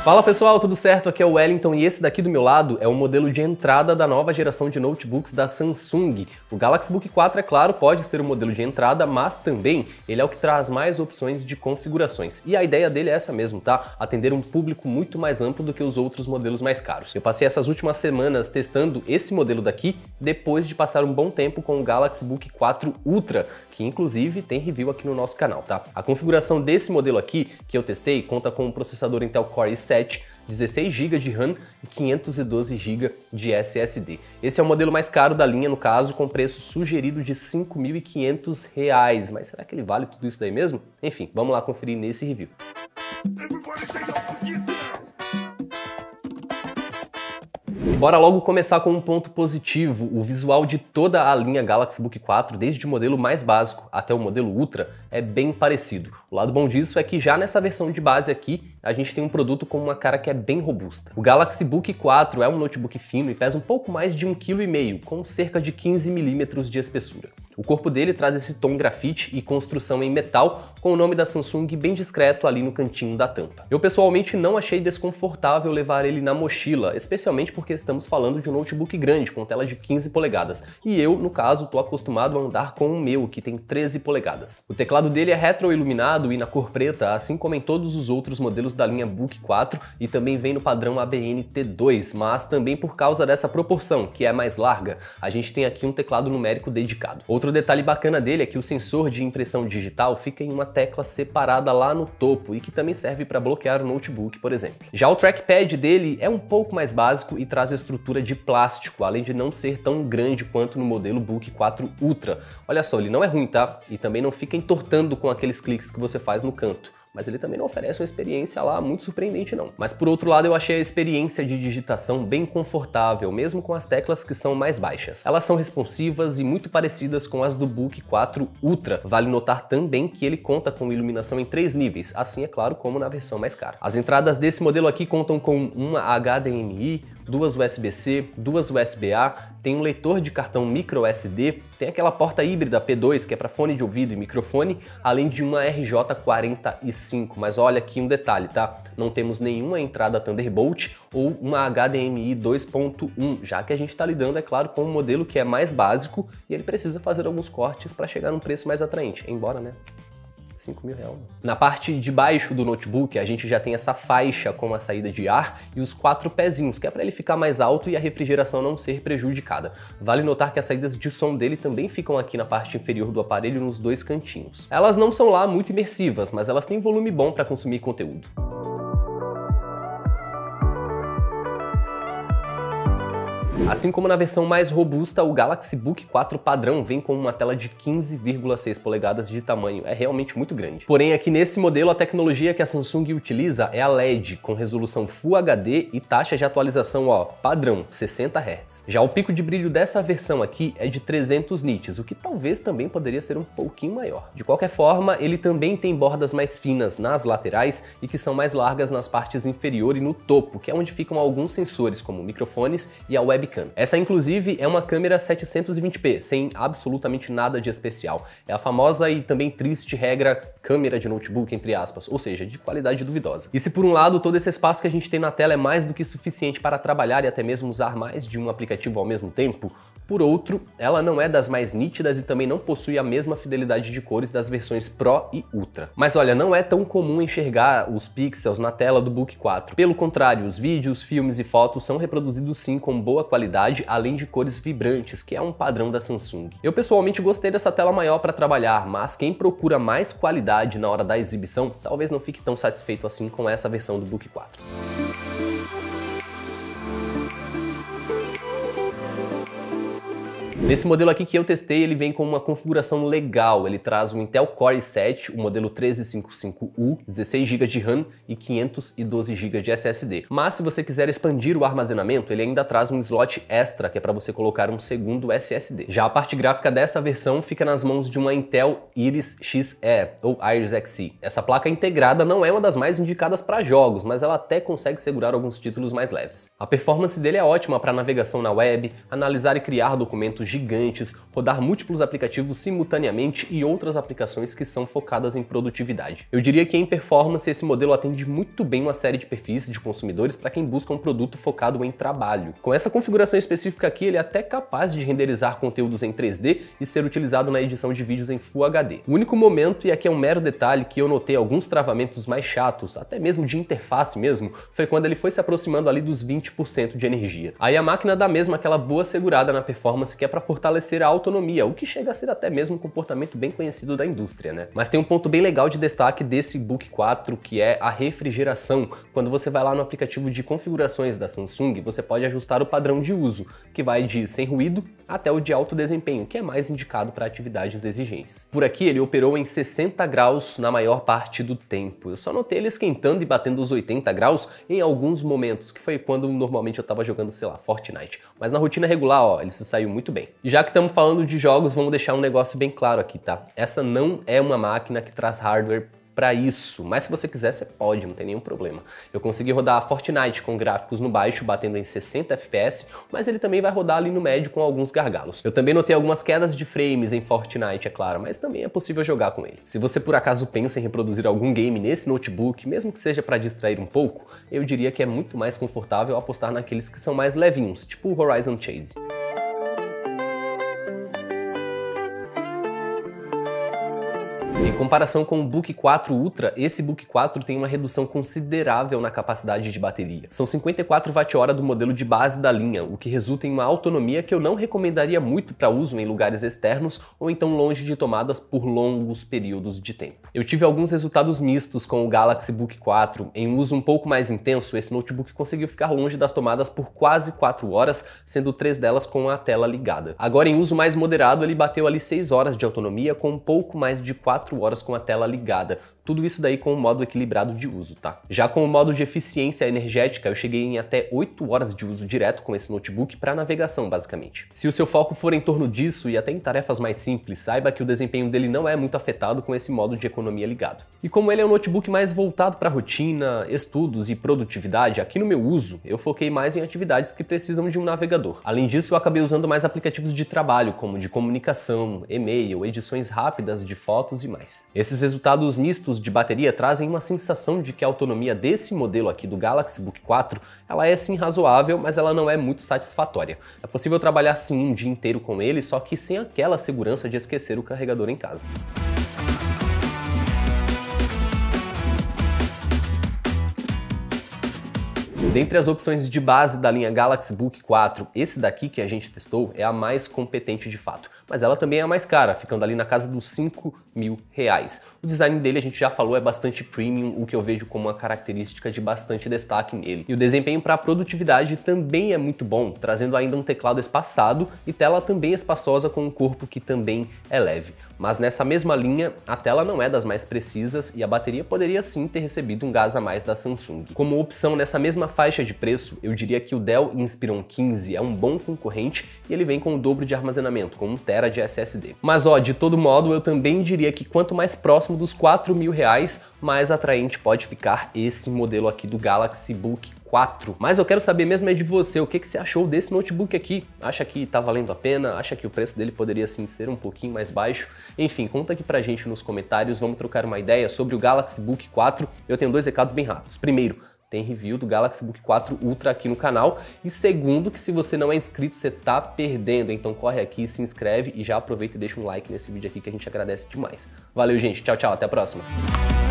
Fala pessoal, tudo certo? Aqui é o Wellington e esse daqui do meu lado é o modelo de entrada da nova geração de notebooks da Samsung. O Galaxy Book 4, é claro, pode ser o modelo de entrada, mas também ele é o que traz mais opções de configurações. E a ideia dele é essa mesmo, tá? Atender um público muito mais amplo do que os outros modelos mais caros. Eu passei essas últimas semanas testando esse modelo daqui, depois de passar um bom tempo com o Galaxy Book 4 Ultra, que inclusive tem review aqui no nosso canal, tá? A configuração desse modelo aqui, que eu testei, conta com um processador Intel Core i7, 16 GB de RAM e 512 GB de SSD. Esse é o modelo mais caro da linha, no caso, com preço sugerido de R$ 5.500. Mas será que ele vale tudo isso daí mesmo? Enfim, vamos lá conferir nesse review. Bora logo começar com um ponto positivo. O visual de toda a linha Galaxy Book 4, desde o modelo mais básico até o modelo Ultra, é bem parecido. O lado bom disso é que já nessa versão de base aqui, a gente tem um produto com uma cara que é bem robusta. O Galaxy Book 4 é um notebook fino e pesa um pouco mais de 1,5 kg, com cerca de 15 mm de espessura. O corpo dele traz esse tom grafite e construção em metal, com o nome da Samsung bem discreto ali no cantinho da tampa. Eu pessoalmente não achei desconfortável levar ele na mochila, especialmente porque estamos falando de um notebook grande, com tela de 15 polegadas. E eu, no caso, tô acostumado a andar com o meu, que tem 13 polegadas. O teclado dele é retroiluminado e na cor preta, assim como em todos os outros modelos da linha Book 4, e também vem no padrão ABN T2, mas também por causa dessa proporção, que é mais larga, a gente tem aqui um teclado numérico dedicado. Outro detalhe bacana dele é que o sensor de impressão digital fica em uma tecla separada lá no topo e que também serve para bloquear o notebook, por exemplo. Já o trackpad dele é um pouco mais básico e traz estrutura de plástico, além de não ser tão grande quanto no modelo Book 4 Ultra. Olha só, ele não é ruim, tá? E também não fica entortando com aqueles cliques que você faz no canto. Mas ele também não oferece uma experiência lá muito surpreendente não. Mas por outro lado eu achei a experiência de digitação bem confortável, mesmo com as teclas que são mais baixas. Elas são responsivas e muito parecidas com as do Book 4 Ultra. Vale notar também que ele conta com iluminação em 3 níveis, assim é claro como na versão mais cara. As entradas desse modelo aqui contam com uma HDMI, 2 USB-C, 2 USB-A, tem um leitor de cartão micro SD, tem aquela porta híbrida P2 que é para fone de ouvido e microfone, além de uma RJ45. Mas olha aqui um detalhe, tá? Não temos nenhuma entrada Thunderbolt ou uma HDMI 2.1, já que a gente está lidando, é claro, com um modelo que é mais básico e ele precisa fazer alguns cortes para chegar num preço mais atraente, embora, né? R$5.000. Na parte de baixo do notebook, a gente já tem essa faixa com a saída de ar e os 4 pezinhos, que é para ele ficar mais alto e a refrigeração não ser prejudicada. Vale notar que as saídas de som dele também ficam aqui na parte inferior do aparelho, nos 2 cantinhos. Elas não são lá muito imersivas, mas elas têm volume bom para consumir conteúdo. Assim como na versão mais robusta, o Galaxy Book 4 padrão vem com uma tela de 15,6 polegadas de tamanho, é realmente muito grande. Porém, aqui nesse modelo, a tecnologia que a Samsung utiliza é a LED, com resolução Full HD e taxa de atualização, padrão, 60 Hz. Já o pico de brilho dessa versão aqui é de 300 nits, o que talvez também poderia ser um pouquinho maior. De qualquer forma, ele também tem bordas mais finas nas laterais e que são mais largas nas partes inferior e no topo, que é onde ficam alguns sensores, como microfones e a webcam. Essa, inclusive, é uma câmera 720p, sem absolutamente nada de especial. É a famosa e também triste regra câmera de notebook, entre aspas, ou seja, de qualidade duvidosa. E se por um lado todo esse espaço que a gente tem na tela é mais do que suficiente para trabalhar e até mesmo usar mais de um aplicativo ao mesmo tempo, por outro, ela não é das mais nítidas e também não possui a mesma fidelidade de cores das versões Pro e Ultra. Mas olha, não é tão comum enxergar os pixels na tela do Book 4. Pelo contrário, os vídeos, filmes e fotos são reproduzidos sim com boa qualidade, além de cores vibrantes, que é um padrão da Samsung. Eu pessoalmente gostei dessa tela maior para trabalhar, mas quem procura mais qualidade na hora da exibição, talvez não fique tão satisfeito assim com essa versão do Book 4. Nesse modelo aqui que eu testei, ele vem com uma configuração legal. Ele traz um Intel Core i7, o modelo 1355U, 16 GB de RAM e 512 GB de SSD. Mas se você quiser expandir o armazenamento, ele ainda traz um slot extra, que é para você colocar um segundo SSD. Já a parte gráfica dessa versão fica nas mãos de uma Intel Iris Xe, ou Iris Xe. Essa placa integrada não é uma das mais indicadas para jogos, mas ela até consegue segurar alguns títulos mais leves. A performance dele é ótima para navegação na web, analisar e criar documentos gigantes, rodar múltiplos aplicativos simultaneamente e outras aplicações que são focadas em produtividade. Eu diria que em performance esse modelo atende muito bem uma série de perfis de consumidores para quem busca um produto focado em trabalho. Com essa configuração específica aqui, ele é até capaz de renderizar conteúdos em 3D e ser utilizado na edição de vídeos em Full HD. O único momento, e aqui é um mero detalhe, que eu notei alguns travamentos mais chatos, até mesmo de interface mesmo, foi quando ele foi se aproximando ali dos 20% de energia. Aí a máquina dá mesmo aquela boa segurada na performance que é para fortalecer a autonomia, o que chega a ser até mesmo um comportamento bem conhecido da indústria, né? Mas tem um ponto bem legal de destaque desse Book 4, que é a refrigeração. Quando você vai lá no aplicativo de configurações da Samsung, você pode ajustar o padrão de uso, que vai de sem ruído até o de alto desempenho, que é mais indicado para atividades exigentes. Por aqui ele operou em 60 graus na maior parte do tempo. Eu só notei ele esquentando e batendo os 80 graus em alguns momentos, que foi quando normalmente eu tava jogando, sei lá, Fortnite. Mas na rotina regular, ó, ele se saiu muito bem. E já que estamos falando de jogos, vamos deixar um negócio bem claro aqui, tá? Essa não é uma máquina que traz hardware para isso, mas se você quiser, você pode, não tem nenhum problema. Eu consegui rodar Fortnite com gráficos no baixo, batendo em 60 FPS, mas ele também vai rodar ali no médio com alguns gargalos. Eu também notei algumas quedas de frames em Fortnite, é claro, mas também é possível jogar com ele. Se você por acaso pensa em reproduzir algum game nesse notebook, mesmo que seja para distrair um pouco, eu diria que é muito mais confortável apostar naqueles que são mais levinhos, tipo o Horizon Chase. Em comparação com o Book 4 Ultra, esse Book 4 tem uma redução considerável na capacidade de bateria. São 54 Wh do modelo de base da linha, o que resulta em uma autonomia que eu não recomendaria muito para uso em lugares externos ou então longe de tomadas por longos períodos de tempo. Eu tive alguns resultados mistos com o Galaxy Book 4. Em uso um pouco mais intenso, esse notebook conseguiu ficar longe das tomadas por quase 4 horas, sendo 3 delas com a tela ligada. Agora, em uso mais moderado, ele bateu ali 6 horas de autonomia com um pouco mais de 4 horas com a tela ligada. Tudo isso daí com o modo equilibrado de uso, tá? Já com o modo de eficiência energética, eu cheguei em até 8 horas de uso direto com esse notebook para navegação, basicamente. Se o seu foco for em torno disso e até em tarefas mais simples, saiba que o desempenho dele não é muito afetado com esse modo de economia ligado. E como ele é um notebook mais voltado para rotina, estudos e produtividade, aqui no meu uso, eu foquei mais em atividades que precisam de um navegador. Além disso, eu acabei usando mais aplicativos de trabalho, como de comunicação, e-mail, edições rápidas de fotos e mais. Esses resultados mistos de bateria trazem uma sensação de que a autonomia desse modelo aqui do Galaxy Book 4, ela é sim razoável, mas ela não é muito satisfatória. É possível trabalhar sim um dia inteiro com ele, só que sem aquela segurança de esquecer o carregador em casa. Dentre as opções de base da linha Galaxy Book 4, esse daqui que a gente testou é a mais competente de fato, mas ela também é a mais cara, ficando ali na casa dos R$5.000. O design dele, a gente já falou, é bastante premium, o que eu vejo como uma característica de bastante destaque nele. E o desempenho para produtividade também é muito bom, trazendo ainda um teclado espaçado e tela também espaçosa com um corpo que também é leve. Mas nessa mesma linha, a tela não é das mais precisas e a bateria poderia sim ter recebido um gás a mais da Samsung. Como opção nessa mesma faixa de preço, eu diria que o Dell Inspiron 15 é um bom concorrente e ele vem com o dobro de armazenamento, com 1 TB de SSD. Mas ó, de todo modo, eu também diria que quanto mais próximo dos R$4.000, mais atraente pode ficar esse modelo aqui do Galaxy Book 4. Mas eu quero saber mesmo é de você, o que você achou desse notebook aqui? Acha que tá valendo a pena? Acha que o preço dele poderia sim ser um pouquinho mais baixo? Enfim, conta aqui pra gente nos comentários, vamos trocar uma ideia sobre o Galaxy Book 4. Eu tenho 2 recados bem rápidos. Primeiro, tem review do Galaxy Book 4 Ultra aqui no canal. E segundo, que se você não é inscrito, você tá perdendo. Então corre aqui, se inscreve e já aproveita e deixa um like nesse vídeo aqui que a gente agradece demais. Valeu, gente. Tchau, tchau. Até a próxima.